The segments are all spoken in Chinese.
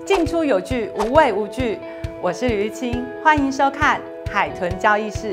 进出有据，无畏无惧。我是吕玉清，欢迎收看海豚交易室。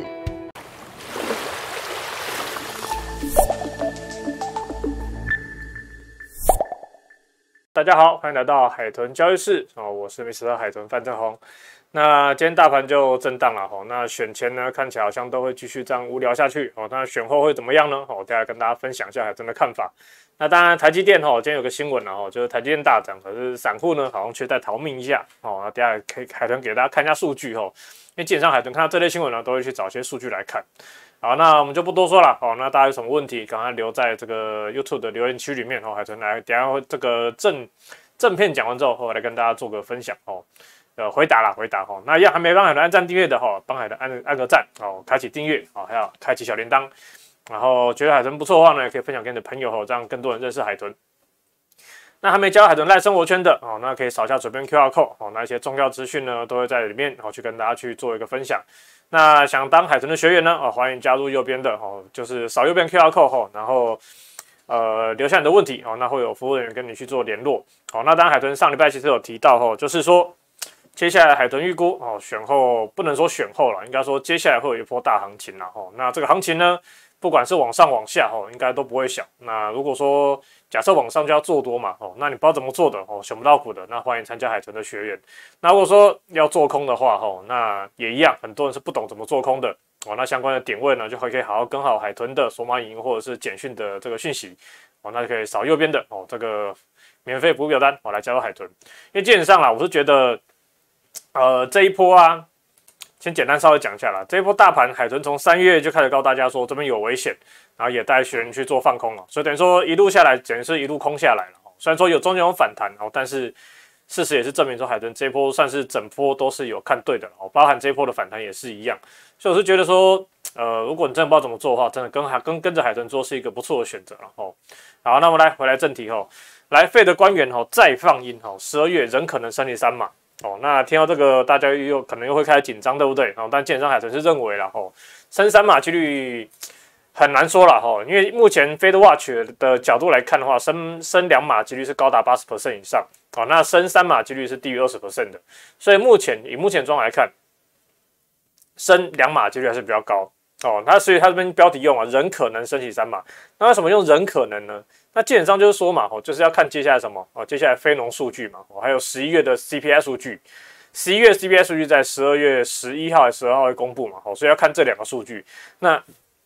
大家好，欢迎来到海豚交易室我是 Mr. 海豚范正宏。那今天大盘就震荡了那选前呢看起来好像都会继续这样无聊下去那选后会怎么样呢？我待会跟大家分享一下海豚的看法。那当然台积电今天有个新闻就是台积电大涨，可是散户呢好像却在逃命一下那等下可以海豚给大家看一下数据因为基本上海豚看到这类新闻呢都会去找一些数据来看。好，那我们就不多说了那大家有什么问题赶快留在这个 YouTube 的留言区里面海豚来等下会这个正片讲完之后我来跟大家做个分享回答那一样还没帮海豚按赞订阅的帮海豚按个赞开启订阅还有开启小铃铛。然后觉得海豚不错的话呢，也可以分享给你的朋友这样更多人认识海豚。那还没加入海豚赖生活圈的那可以扫一下左边 QR code那一些重要资讯呢都会在里面去跟大家去做一个分享。那想当海豚的学员呢欢迎加入右边的就是扫右边 QR code然后留下你的问题那会有服务人员跟你去做联络那当然海豚上礼拜其实有提到就是说接下来海豚预估选后不能说选后了，应该说接下来会有一波大行情啦那这个行情呢不管是往上往下应该都不会小。那如果说假设往上就要做多嘛那你不知道怎么做的选不到股的，那欢迎参加海豚的学员。那如果说要做空的话那也一样，很多人是不懂怎么做空的那相关的点位呢就可以好好跟好海豚的索马影音或者是简讯的这个讯息那就可以扫右边的这个免费服务表单来加入海豚。因为基本上啦，我是觉得这一波先简单稍微讲一下啦。这一波大盘海豚从3月就开始告诉大家说这边有危险，然后也带学员去做放空了，所以等于说一路下来等于是一路空下来了虽然说中间有反弹但是事实也是证明说海豚这一波算是整波都是有看对的包含这一波的反弹也是一样。所以我是觉得说如果你真的不知道怎么做的话，真的跟着海豚做是一个不错的选择了好，那我们回来正题来费的官员再放鹰12月仍可能升息3码那听到这个大家可能又会开始紧张，对不对但基本上海豚是认为啦升3码几率很难说啦因为目前 Fed Watch 的角度来看的话，升2码几率是高达 80% 以上那升3码几率是低于 20% 的，所以以目前状况来看，升2码几率还是比较高所以他这边标题用仍可能升息3码。那为什么用仍可能呢？那基本上就是说嘛就是要看接下来什么接下来非农数据嘛还有11月的 CPI 数据。11月 CPI 数据在12月11号还是12号会公布嘛所以要看这两个数据。那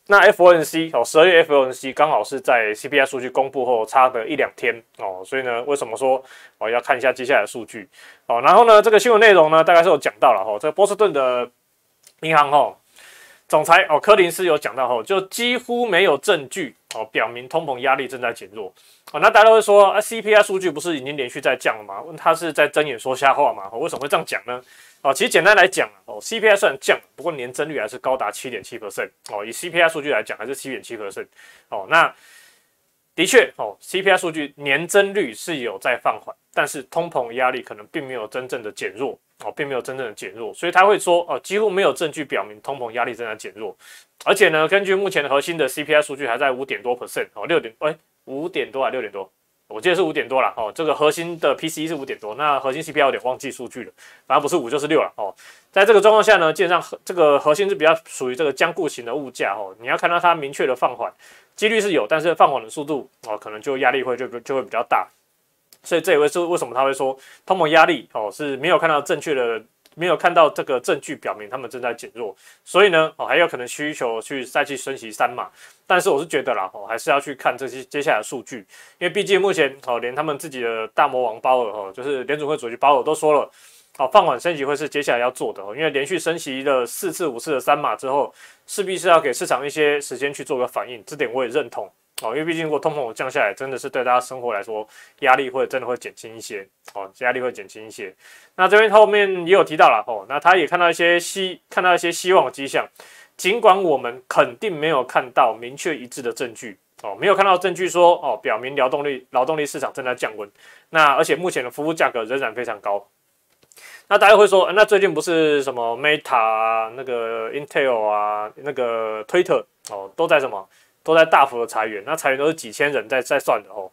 FOMC 12月 FOMC 刚好是在 CPI 数据公布后差的1-2天所以呢为什么说要看一下接下来的数据然后呢这个新闻内容呢大概是有讲到了这个波士顿的银行总裁柯林斯有讲到就几乎没有证据表明通膨压力正在减弱那大家会说CPI 数据不是已经连续在降了吗？他是在睁眼说瞎话吗？为什么会这样讲呢？其实简单来讲CPI 虽然降，不过年增率还是高达 7.7% 以 CPI 数据来讲还是 7.7% 那的确CPI 数据年增率是有在放缓，但是通膨压力可能并没有真正的减弱所以他会说几乎没有证据表明通膨压力正在减弱。而且呢根据目前的核心的 CPI 数据还在5.多%5点多还6点多，我记得是5点多啦这个核心的 PCE 是5点多，那核心 CPI 有点忘记数据了，反正不是5就是6了在这个状况下呢，基本上这个核心是比较属于这个僵固型的物价你要看到它明确的放缓，几率是有，但是放缓的速度可能就压力就会比较大。所以这也是为什么他会说通膨压力是没有看到这个证据表明他们正在减弱，所以呢还有可能需求再去升息3码。但是我是觉得啦还是要去看这些接下来的数据，因为毕竟目前连他们自己的大魔王鲍尔就是联准会主席鲍尔都说了放缓升息会是接下来要做的因为连续升息了4次5次的3码之后，势必是要给市场一些时间去做个反应，这点我也认同因为毕竟如果通膨降下来，真的是对大家生活来说压力真的会减轻一些那这边后面也有提到了那他也看到一些希望的迹象，尽管我们肯定没有看到明确一致的证据没有看到证据说表明劳动力市场正在降温，那而且目前的服务价格仍然非常高。那大家会说那最近不是什么 Meta 那个 Intel 那个 Twitter 都在大幅的裁员，那裁员都是几千人在算的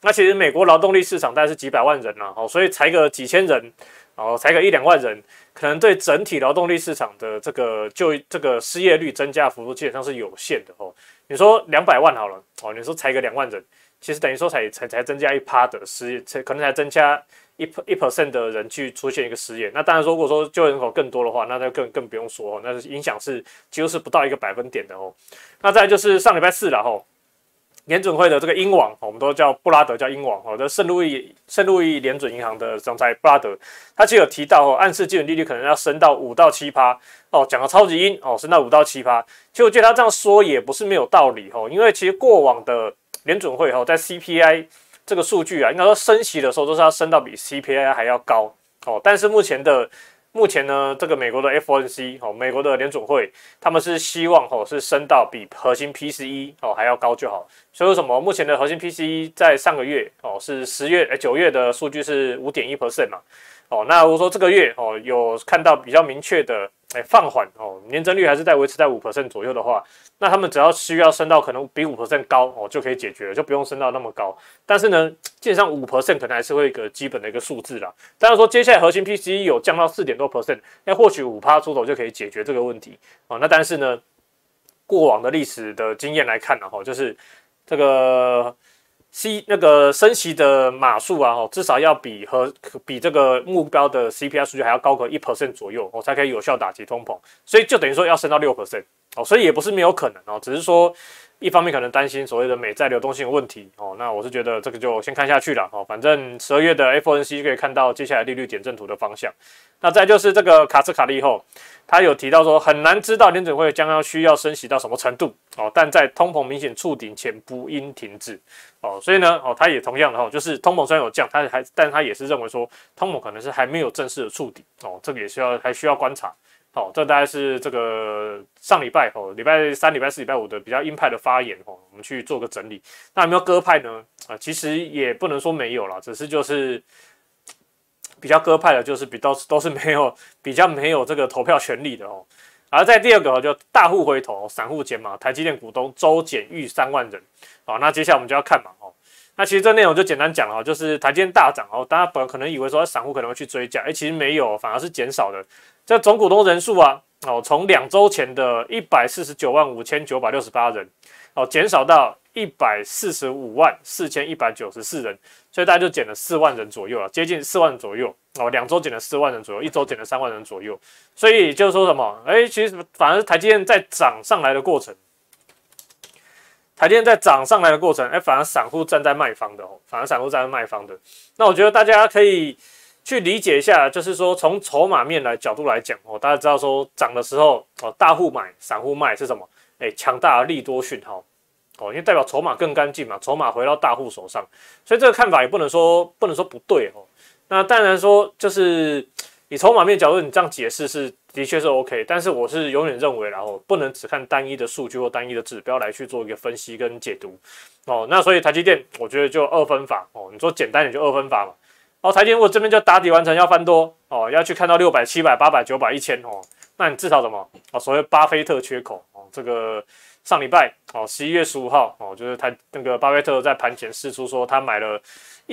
那其实美国劳动力市场大概是几百万人啦，所以裁个几千人，裁个1-2万人，可能对整体劳动力市场的这个失业率增加幅度基本上是有限的哦。你说200万好了，你说裁个2万人，其实等于说才增加1%的失业，可能才增加1% 的人去出现一个失业。那当然说，如果说就业人口更多的话，那就更不用说哦，那影响是几乎是不到1个百分点的哦。那再来就是上礼拜四了吼。联准会的这个英王，我们都叫布拉德，叫英王哦。这圣路易联准银行的总裁布拉德，他其实有提到哦，暗示基准利率可能要升到5到7%哦，讲的超级阴哦，升到5到7%。其实我觉得他这样说也不是没有道理哦，因为其实过往的联准会在 CPI 这个数据啊，应该说升息的时候都是要升到比 CPI 还要高哦，但是目前呢，这个美国的 FOMC 美国的联准会，他们是希望是升到比核心 PCE 还要高就好。所以为什么目前的核心 PCE 在上个月是9月的数据是5.1% 嘛？那如果说这个月有看到比较明确的放缓年增率还是维持在5% 左右的话，那他们只要需要升到可能比5% 高就可以解决了，就不用升到那么高。但是呢，基本上5% 可能还是会有一个基本的一个数字啦。当然说接下来核心 PCE 有降到4.多%，那或许5%出头就可以解决这个问题那但是呢，过往的历史的经验来看呢就是这个那个升息的码数啊，至少要比这个目标的 CPI 数据还要高个1% 左右才可以有效打击通膨，所以就等于说要升到6%所以也不是没有可能只是说一方面可能担心所谓的美债流动性的问题那我是觉得这个就先看下去了反正12月的 FOMC 可以看到接下来利率点阵图的方向。那再就是这个卡斯卡利后，他有提到说很难知道联准会将要需要升息到什么程度但在通膨明显触顶前不应停止所以呢他也同样的就是通膨虽然有降，但他也是认为说通膨可能是还没有正式的触顶这个也还需要观察。这大概是这个上礼拜礼拜3、礼拜4、礼拜5的比较鹰派的发言我们去做个整理。那有没有鸽派呢？其实也不能说没有啦，只是就是比较鸽派的，就是都是比较没有这个投票权利的而在第二个就大户回头，散户减码，台积电股东周减逾3万人那接下来我们就要看嘛那其实这内容就简单讲了就是台积电大涨大家本来可能以为说散户可能会去追价其实没有，反而是减少的。这总股东人数啊从2周前的1495968人减少到1454194人，所以大概就减了4万人左右接近4万人左右2周减了4万人左右，1周减了3万人左右。所以就是说什么其实反而台积电在涨上来的过程，反而散户站在卖方的那我觉得大家可以去理解一下，就是说从筹码面角度来讲大家知道说涨的时候大户买散户卖是什么强大的利多讯号因为代表筹码更干净嘛，筹码回到大户手上，所以这个看法也不能说不对那当然说就是以筹码面角度你这样解释的确是 OK， 但是我是永远认为不能只看单一的数据或单一的指标来去做一个分析跟解读那所以台积电我觉得就2分法你说简单点就2分法嘛台积电我这边就打底完成要翻多要去看到600、700、800、900、1000那你至少什么所谓巴菲特缺口这个上礼拜11月15号就是那个巴菲特在盘前释出说他买了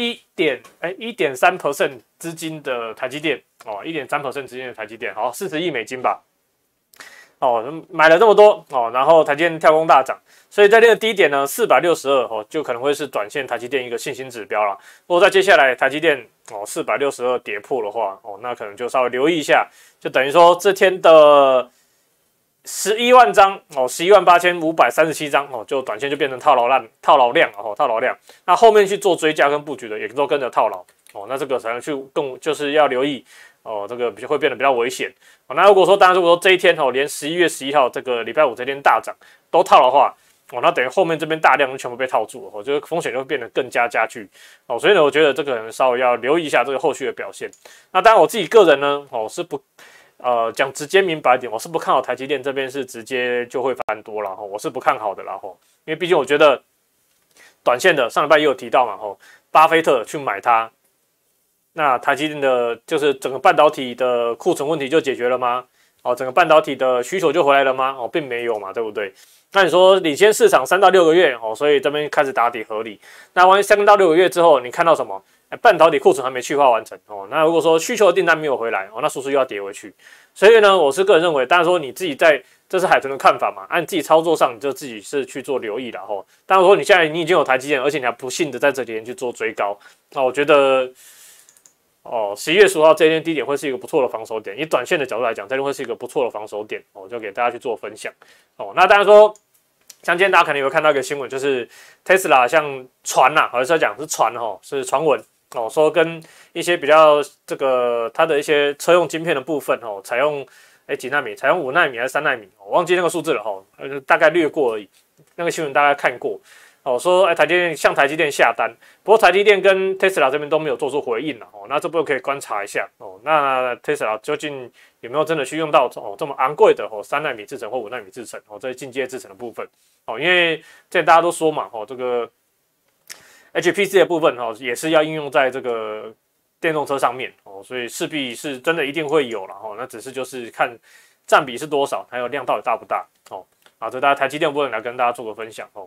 1.3% 资金的台积电1.3% 资金的台积电40亿美金吧买了这么多然后台积电跳空大涨，所以在这个低点呢462就可能会是短线台积电一个信心指标啦。如果在接下来台积电462跌破的话那可能就稍微留意一下，就等于说这天的11万张118537张就短线就变成套牢量那后面去做追加跟布局的也都跟着套牢那这个才能去就是要留意这个会变得比较危险那如果说这一天连11月11号这个礼拜5这天大涨都套的话那等于后面这边大量就全部被套住了就是风险就会变得更加加剧所以呢我觉得这个可能稍微要留意一下这个后续的表现。那当然我自己个人呢是不讲直接明白一点，我是不看好台积电这边是直接就会翻多了我是不看好的啦因为毕竟我觉得短线的上礼拜也有提到嘛巴菲特去买它，那台积电的就是整个半导体的库存问题就解决了吗整个半导体的需求就回来了吗？并没有嘛，对不对？那你说领先市场3到6个月所以这边开始打底合理。那万一3到6个月之后，你看到什么？半导体库存还没去化完成那如果说需求的订单没有回来那是不是又要跌回去？所以呢，我是个人认为，当然说你自己这是海豚的看法嘛，按自己操作上你就自己是去做留意啦当然说你现在你已经有台积电，而且你还不幸的在这几天去做追高，那我觉得11月10号这一天低点会是一个不错的防守点，以短线的角度来讲，这边会是一个不错的防守点就给大家去做分享那当然说，像今天大家可能有看到一个新闻，就是 Tesla 像传好像是讲是传是传闻说跟一些比较这个它的一些车用晶片的部分采用几纳米，采用5纳米还是3纳米，我忘记那个数字了大概略过而已。那个新闻大家看过说台积电向台积电下单，不过台积电跟 Tesla 这边都没有做出回应了那这部分可以观察一下那 Tesla 究竟有没有真的去用到这么昂贵的3纳米制程或5纳米制程这是进阶制程的部分因为之前大家都说嘛这个 HPC 的部分也是要应用在这个电动车上面所以势必是真的一定会有了那只是就是看占比是多少，还有量到底大不大这大家台积电部分来跟大家做个分享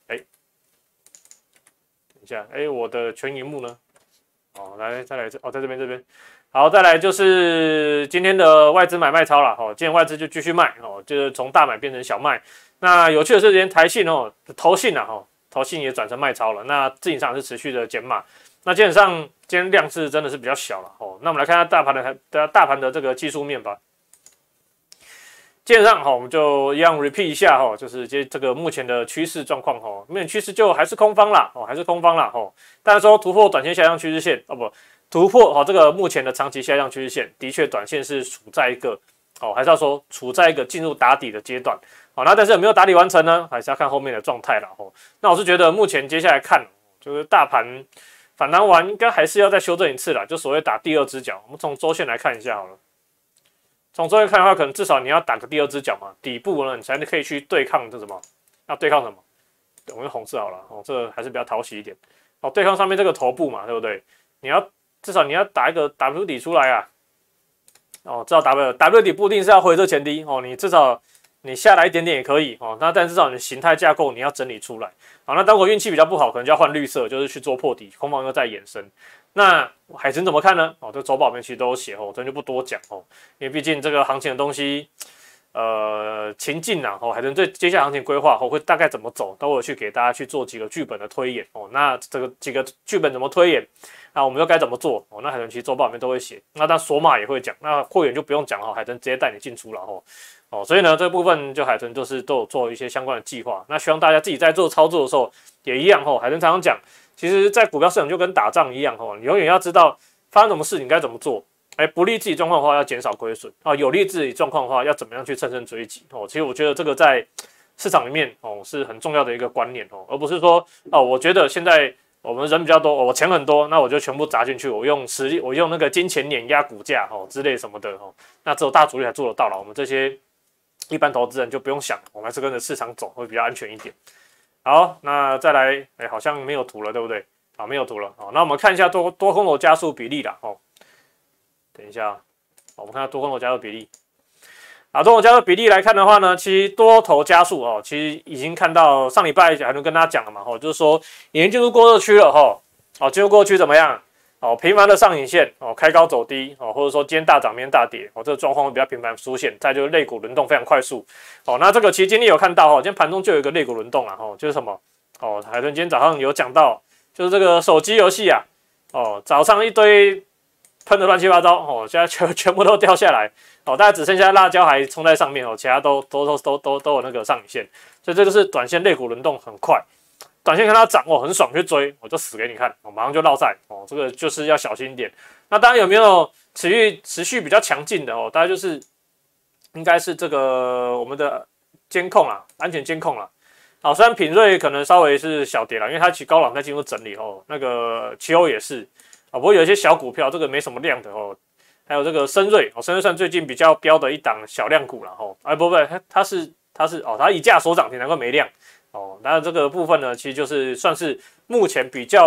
等一下，我的全萤幕呢？再来在这边。好，再来就是今天的外资买卖超了今天外资就继续卖就是从大买变成小卖。那有趣的是，今天台信投信投信也转成卖超了。那自营商是持续的减码。那基本上今天量是真的是比较小了那我们来看一下大盘的这个技术面吧。基本上我们就一样 repeat 一下就是这个目前的趋势状况目前趋势就还是空方啦还是空方啦但是说突破短线下降趋势线不突破这个目前的长期下降趋势线，的确短线是处在一个还是要说处在一个进入打底的阶段那但是有没有打底完成呢？还是要看后面的状态啦那我是觉得目前接下来看就是大盘反弹完应该还是要再修正一次啦，就所谓打第二只脚。我们从周线来看一下好了。从周线看的话，可能至少你要打个第二只脚嘛，底部呢，你才可以去对抗这什么？要对抗什么？我用红色好了这个还是比较讨喜一点对抗上面这个头部嘛，对不对？至少你要打一个 W 底出来啊至少 W 底不一定是要回撤前低你至少你下来一点点也可以那但至少你的形态架构你要整理出来那当我运气比较不好，可能就要换绿色，就是去做破底，空方又再延伸。那海豚怎么看呢？这周报里面其实都有写这就不多讲因为毕竟这个行情的东西，情境海豚对接下来行情规划会大概怎么走，都会去给大家去做几个剧本的推演那这个几个剧本怎么推演，那我们又该怎么做那海豚其实周报里面都会写，那但索马也会讲，那会员就不用讲海豚直接带你进出了所以呢，这部分就海豚就是都有做一些相关的计划。那希望大家自己在做操作的时候也一样海豚常常讲，其实在股票市场就跟打仗一样你永远要知道发生什么事你该怎么做。不利自己状况的话要减少亏损有利自己状况的话要怎么样去乘胜追击其实我觉得这个在市场里面是很重要的一个观念而不是说我觉得现在我们人比较多我钱很多，那我就全部砸进去，我用实力，我用那个金钱碾压股价之类什么的那只有大主力才做得到了，我们这些一般投资人就不用想，我们还是跟着市场走会比较安全一点。好，那再来好像没有图了对不对？没有图了那我们看一下多空头加速比例啦等一下我们看下多空头加速比例多头加速比例来看的话呢，其实多头加速其实已经看到上礼拜还能跟大家讲了嘛就是说已经进入过热区了进入过热区怎么样频繁的上影线开高走低或者说今天大涨明天大跌这个状况会比较频繁出现。再就是类股轮动非常快速那这个其实今天有看到今天盘中就有一个类股轮动啦就是什么海豚今天早上有讲到，就是这个手机游戏啊早上一堆喷的乱七八糟现在全部都掉下来大概只剩下辣椒还冲在上面其他都有那个上影线，所以这就是短线类股轮动很快。短线看它涨很爽去追，我就死给你看马上就落赛这个就是要小心一点。那当然有没有持续比较强劲的大概就是应该是这个我们的监控啦，安全监控啦。虽然品瑞可能稍微是小跌啦，因为它其实高档在进入整理那个奇欧也是不过有一些小股票这个没什么量的还有这个深瑞深瑞算最近比较标的一档小量股啦不它是它以价所涨停，难怪没量当然这个部分呢，其实就是算是目前比较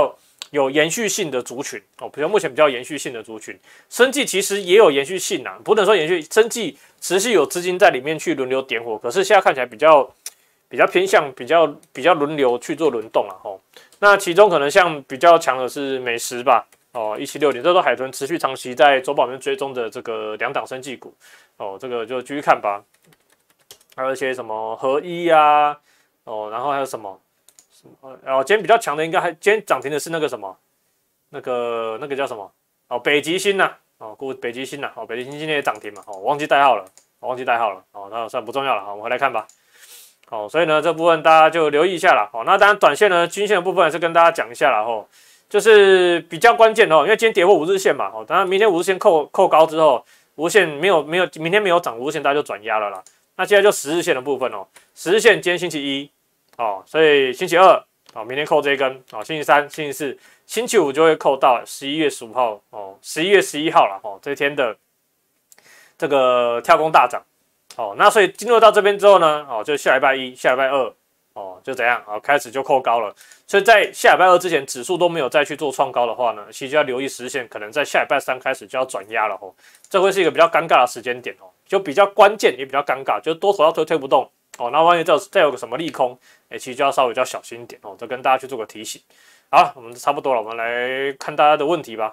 有延续性的族群哦，比如目前比较延续性的族群，生技其实也有延续性啊，不能说延续，生技持续有资金在里面去轮流点火，可是现在看起来比较偏向比较轮流去做轮动了哦。那其中可能像比较强的是美食吧，哦，176点，这都海豚持续长期在周报里面追踪的这个2档生技股哦，这个就继续看吧。还有一些什么合一啊，哦，然后还有什么？今天比较强的今天涨停的是那个什么，那个叫什么？哦，北极星呐，北极星呐，北极星今天也涨停嘛，我忘记代号了，那算不重要了，我们回来看吧。所以呢这部分大家就留意一下啦。那当然短线呢，均线的部分还是跟大家讲一下啦，就是比较关键的因为今天跌破5日线嘛，当然明天5日线扣高之后，5日线没有明天没有涨，5日线大家就转压了啦。那接下来就10日线的部分10日线今天星期一所以星期二明天扣这一根星期三、星期四、星期五就会扣到11月15号11月11号了这一天的这个跳空大涨那所以进入到这边之后呢就下礼拜一、下礼拜二就怎样开始就扣高了，所以在下礼拜二之前指数都没有再去做创高的话呢，其实就要留意10日线可能在下礼拜三开始就要转压了这会是一个比较尴尬的时间点就比较关键也比较尴尬，就多头要推不动那万一再有个什么利空其实就要稍微比较小心一点这跟大家去做个提醒。好，我们差不多了，我们来看大家的问题吧。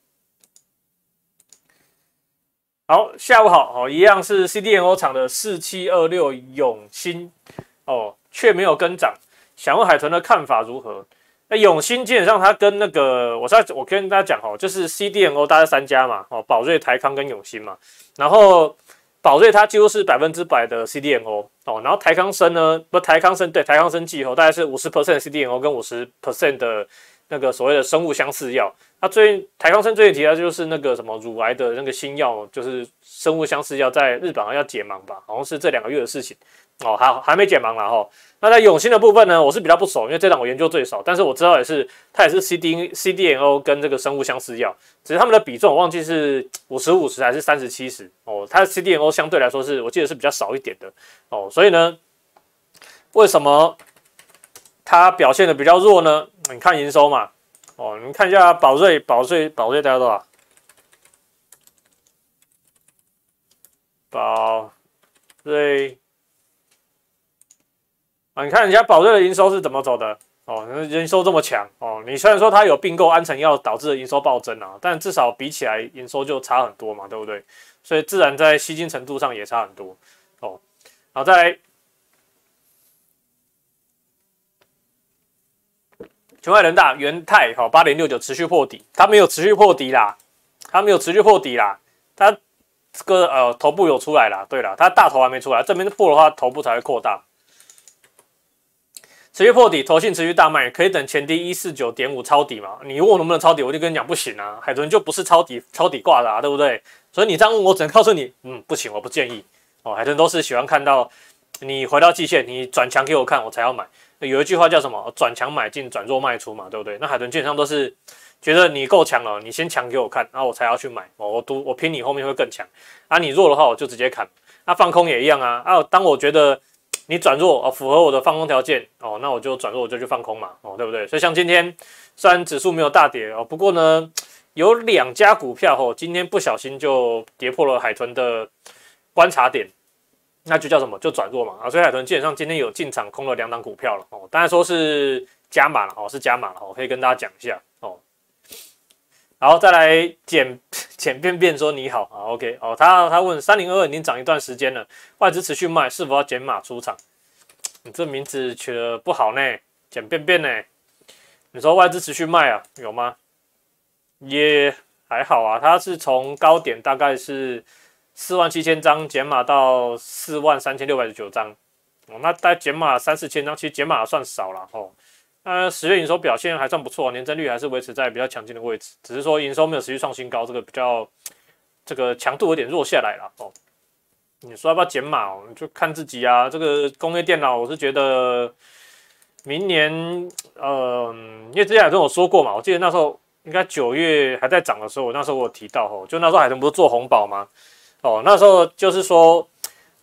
好，下午好一样是 CDNO 厂的4726永兴却没有跟涨，想问海豚的看法如何？那永兴基本上它跟那个我跟大家讲就是 CDNO 大概3家嘛宝瑞、台康跟永兴嘛，然后宝瑞它几乎是100%的 CDNO然后台康生呢台康生技大概是50% 的 CDNO 跟50% 的那个所谓的生物相似药。那台康生最近提到就是那个什么乳癌的那个新药，就是生物相似药在日本要解盲吧，好像是这2个月的事情还没解盲啦那在永兴的部分呢，我是比较不熟，因为这档我研究最少，但是我知道它也是 CDNO 跟这个生物相似药，只是他们的比重我忘记是50-50还是30-70它的 CDNO 相对来说我记得是比较少一点的所以呢，为什么它表现的比较弱呢？你看营收嘛你们看一下宝瑞大概多少？宝瑞你看人家宝瑞的营收是怎么走的营收这么强你虽然说它有并购安诚药导致的营收暴增但至少比起来营收就差很多嘛，对不对？所以自然在吸金程度上也差很多然后再来全外人大元泰8069持续破底，它没有持续破底啦，它这个头部有出来啦，对啦，它大头还没出来，这边破的话头部才会扩大。持续破底，投信持续大卖，可以等前低149.5抄底嘛？你问我能不能抄底，我就跟你讲不行啊，海豚就不是抄底挂的对不对？所以你这样问我，只能告诉你，不行，我不建议海豚都是喜欢看到你回到季线，你转强给我看，我才要买。有一句话叫什么？转强买进，转弱卖出嘛，对不对？那海豚基本上都是觉得你够强了，你先强给我看，然后我才要去买我拼你后面会更强你弱的话我就直接砍。放空也一样当我觉得你转弱符合我的放空条件那我就转弱，我就去放空嘛对不对？所以像今天虽然指数没有大跌不过呢有2家股票今天不小心就跌破了海豚的观察点。那就叫什么？就转弱嘛所以海豚基本上今天有进场空了2档股票了当然说是加码了是加码了可以跟大家讲一下然后再来简便说你好OK 他问3022已经涨一段时间了，外资持续卖，是否要减码出场？你这名字取得不好呢，简便呢？你说外资持续卖有吗？也还好它是从高点大概是47000张减码到43699张那大概减码3-4千张，其实减码算少了10月营收表现还算不错，年增率还是维持在比较强劲的位置，只是说营收没有持续创新高，这个比较强度有点弱下来了你说要不要减码你就看自己这个工业电脑，我是觉得明年因为之前海豚有说过嘛，我记得那时候应该9月还在涨的时候，那时候我有提到就那时候海豚不是做红宝吗那时候就是说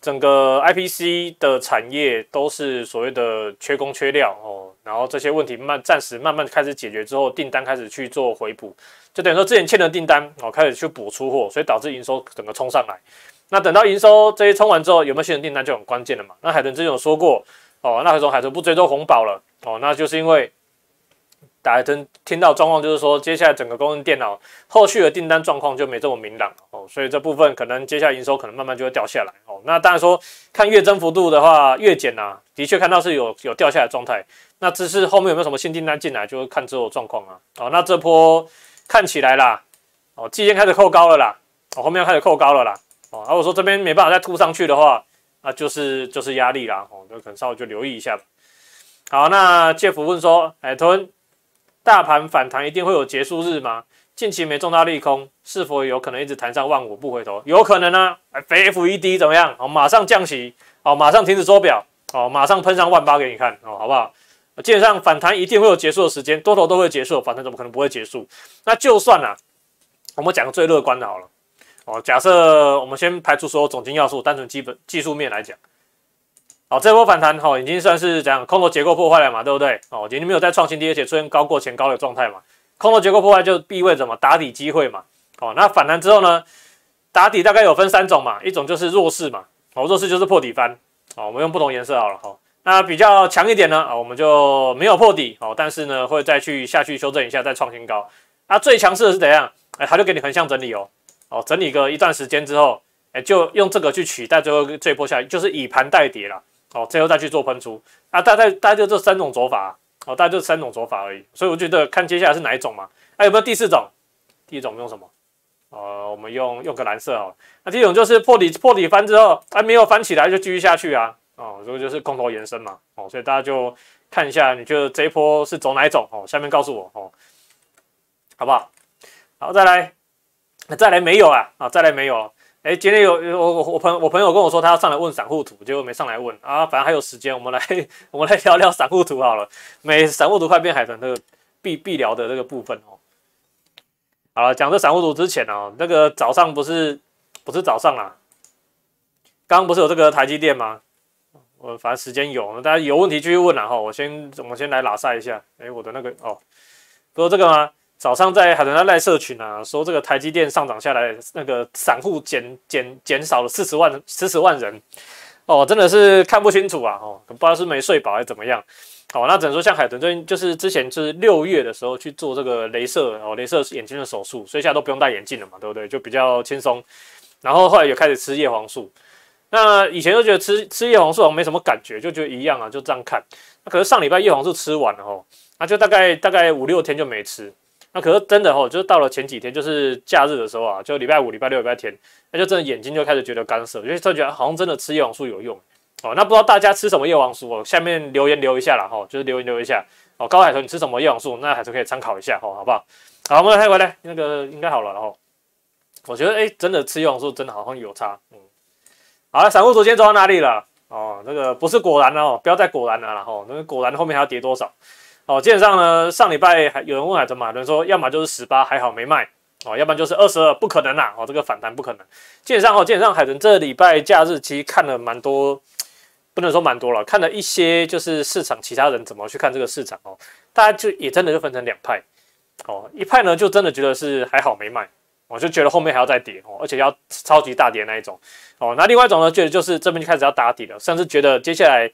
整个 IPC 的产业都是所谓的缺工缺料哦，然后这些问题暂时慢慢开始解决之后，订单开始去做回补，就等于说之前欠的订单哦开始去补出货，所以导致营收整个冲上来。那等到营收这些冲完之后，有没有新的订单就很关键了嘛？那海豚之前有说过哦，那海豚不追踪红宝了哦，那就是因为海豚听到状况就是说，接下来整个供应电脑后续的订单状况就没这么明朗哦，所以这部分可能接下来营收可能慢慢就会掉下来哦。那当然说看月增幅度的话，月减啊，的确看到是有掉下来的状态。那只是后面有没有什么新订单进来，就会看之后状况啊。哦，那这波看起来啦，哦，季线开始扣高了啦，哦，后面要开始扣高了啦。哦，如果说这边没办法再突上去的话，那就是压力啦。哦，就可能稍微就留意一下吧。好，那介夫问说，海豚。大盘反弹一定会有结束日吗？近期没重大利空，是否有可能一直弹上15000不回头？有可能啊！非 FED 怎么样？哦，马上降息，哦，马上停止收表，哦，马上喷上18000给你看，哦，好不好？基本上反弹一定会有结束的时间，多头都会结束，反弹怎么可能不会结束？那就算啊，我们讲个最乐观的好了，哦，假设我们先排除所有总经要素，单纯技术面来讲。好，这波反弹已经算是怎样空头结构破坏了嘛，对不对？哦，已经没有再创新低，而且出现高过前高的状态嘛。空头结构破坏就意味着嘛打底机会嘛。哦，那反弹之后呢，打底大概有分3种嘛，一种就是弱势嘛，哦，弱势就是破底翻。哦，我们用不同颜色好了。哦，那比较强一点呢，我们就没有破底，哦，但是呢会再下去修正一下，再创新高。那最强势的是怎样？它就给你横向整理哦，整理个一段时间之后，就用这个去取代最后这一波下来，就是以盘带跌啦。哦，最后再去做喷出啊，大概就这3种走法哦，大概就3种走法而已。所以我觉得看接下来是哪一种嘛？有没有第4种？第1种用什么？我们用个蓝色好了。那第1种就是破底翻之后，没有翻起来就继续下去啊。哦，这个就是空头延伸嘛。哦，所以大家就看一下，你觉得这一波是走哪一种？哦，下面告诉我哦，好不好？好，再来没有啊？再来没有。今天有我朋友跟我说他要上来问散户图，结果没上来问啊。反正还有时间，我们来聊聊散户图好了。散户图快变海豚这个必聊的这个部分哦。好了，讲这散户图之前哦，那个早上不是早上啦，刚刚不是有这个台积电吗？反正时间有，大家有问题继续问啦哈。我们先来拉赛一下。我的那个不是这个吗？早上在海豚赖社群啊，说这个台积电上涨下来，那个散户减少了40万人，哦，真的是看不清楚啊，不知道是没睡饱还是怎么样，那只能说像海豚最近就是之前就是6月的时候去做这个雷射眼睛的手术，所以现在都不用戴眼镜了嘛，对不对？就比较轻松。然后后来也开始吃叶黄素，那以前就觉得吃叶黄素好像没什么感觉，就觉得一样啊，就这样看。那可是上礼拜叶黄素吃完了那就大概5-6天就没吃。那可是真的就是到了前几天，就是假日的时候啊，就礼拜5、礼拜6、礼拜天，那就真的眼睛就开始觉得干涩，因为就觉得好像真的吃叶黄素有用那不知道大家吃什么叶黄素下面留言留一下啦就是留言留一下高海豚你吃什么叶黄素？那海豚可以参考一下好不好？好，我们来回来，那个应该好了我觉得真的吃叶黄素真的好像有差好了，散户昨天走到哪里了？这个不是果然不要再果然了啦那个果然后面还要跌多少？基本上呢，上礼拜有人问海豚嘛，有人说要么就是18还好没卖要不然就是22，不可能啦这个反弹不可能。基本上海豚这礼拜假日其实看了蛮多，不能说蛮多了，看了一些就是市场其他人怎么去看这个市场大家就也真的就分成2派一派呢就真的觉得是还好没卖就觉得后面还要再跌而且要超级大跌那一种那另外一种呢觉得就是这边就开始要打底了，甚至觉得接下来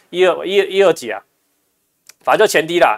1.2几啊。反正就前低啦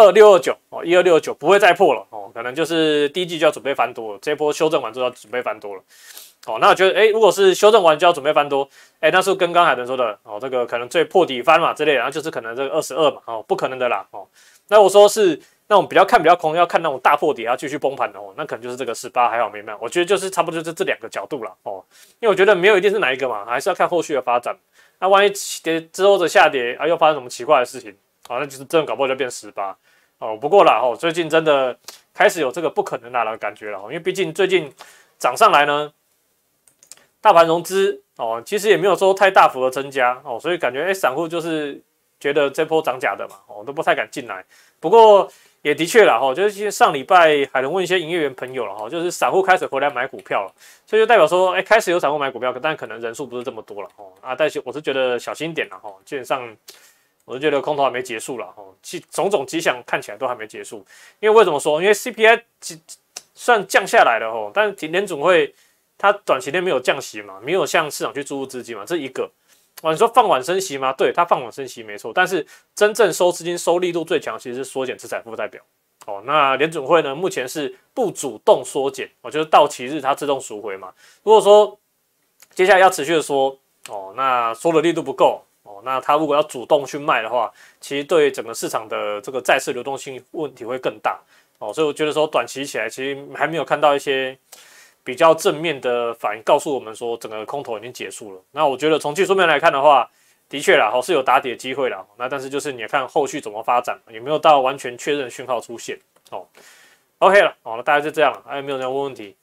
，12629不会再破了可能就是第一季就要准备翻多了，这一波修正完之后要准备翻多了那我觉得如果是修正完就要准备翻多那是跟刚海豚说的这个可能最破底翻嘛之类的，然后就是可能这个22嘛不可能的啦那我说是那种比较空，要看那种大破底要继续崩盘的那可能就是这个18还好没卖，我觉得就是差不多就是这2个角度啦因为我觉得没有一定是哪一个嘛，还是要看后续的发展。那万一跌之后的下跌又发生什么奇怪的事情那就是真的搞不好就变18不过啦最近真的开始有这个不可能啦的感觉了因为毕竟最近涨上来呢，大盘融资其实也没有说太大幅的增加所以感觉散户就是觉得这波涨假的嘛都不太敢进来。不过也的确啦哈，就是上礼拜海豚问一些营业员朋友了哈，就是散户开始回来买股票了，所以就代表说，开始有散户买股票，但可能人数不是这么多了哦啊，但是我是觉得小心一点了哈，基本上我是觉得空头还没结束了哈，种种迹象看起来都还没结束，因为为什么说？因为 CPI 算降下来了哈，但是联准会它短期内没有降息嘛，没有向市场去注入资金嘛，这一个。你说放缓升息吗？对，它放缓升息没错，但是真正收资金、收力度最强，其实是缩减资产负债表。哦，那联准会呢，目前是不主动缩减，就是到期日它自动赎回嘛。如果说接下来要持续的缩，那缩的力度不够，那它如果要主动去卖的话，其实对整个市场的这个债市流动性问题会更大。所以我觉得说短期起来，其实还没有看到一些比较正面的反应告诉我们说整个空头已经结束了。那我觉得从技术面来看的话，的确啦，是有打底的机会啦。那但是就是你看后续怎么发展，有没有到完全确认讯号出现？OK 了，那大概就这样了。还有没有人问问题？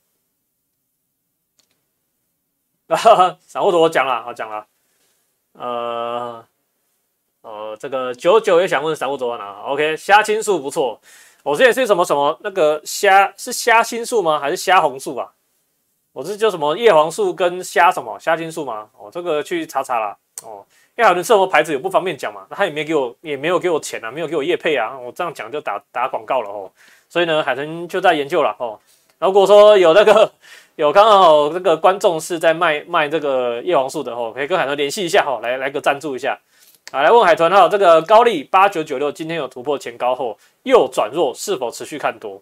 散户的我讲了，这个99也想问散户走到哪 ？OK， 虾青素不错。我之前是什么那个虾是虾青素吗？还是虾红素啊？我是叫什么叶黄素跟虾虾青素吗？这个去查查啦。因为海豚是什么牌子也不方便讲嘛，他也没有给我钱啊，没有给我业配啊，我这样讲就打广告了所以呢，海豚就在研究了如果说有刚好这个观众是在卖这个叶黄素的可以跟海豚联系一下来个赞助一下。来问海豚这个高力8996今天有突破前高后又转弱，是否持续看多？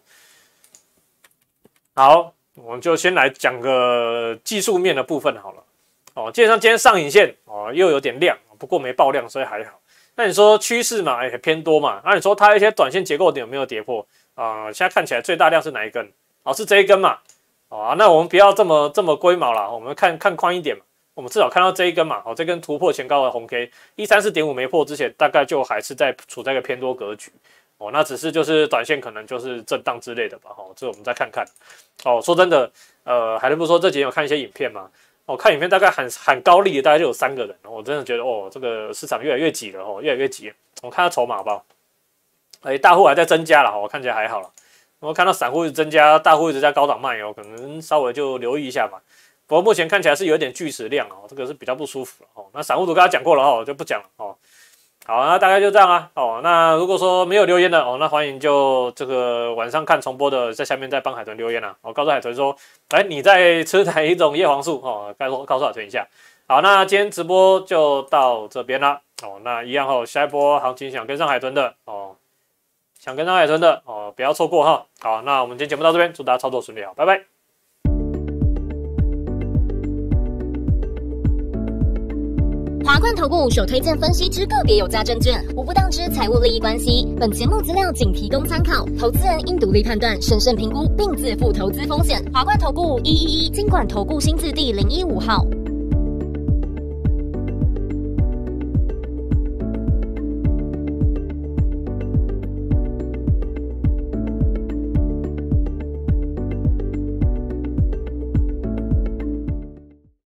好，我们就先来讲个技术面的部分好了。基本上今天上影线又有点亮，不过没爆量，所以还好。那你说趋势嘛，偏多嘛？那你说它一些短线结构点有没有跌破？现在看起来最大量是哪一根？是这一根嘛？那我们不要这么龟毛啦，我们看宽一点嘛。我们至少看到这一根嘛，这根突破前高的红 K 134.5没破之前，大概就还是处在一个偏多格局。那只是就是短线可能就是震荡之类的吧。这我们再看看。说真的，海豚不是说这几天有看一些影片嘛？看影片大概喊高力的大概就有3个人，我真的觉得这个市场越来越挤了越来越挤了。我看它筹码好不好？大户还在增加了，我看起来还好了。我看到散户一直增加，大户一直在高档卖可能稍微就留意一下嘛。不过目前看起来是有点巨石量这个是比较不舒服了那散户都跟他讲过了我就不讲了好，那大概就这样啊那如果说没有留言的那欢迎就这个晚上看重播的在下面再帮海豚留言啦告诉海豚说，你在吃哪一种叶黄素告诉海豚一下。好，那今天直播就到这边啦那一样下一波行情想跟上海豚的不要错过好，那我们今天节目到这边，祝大家操作顺利拜拜。 华冠投顾首推荐分析之个别有价证券，无不当之财务利益关系。本节目资料仅提供参考，投资人应独立判断、审慎评估，并自负投资风险。华冠投顾111金管投顾新字第015号。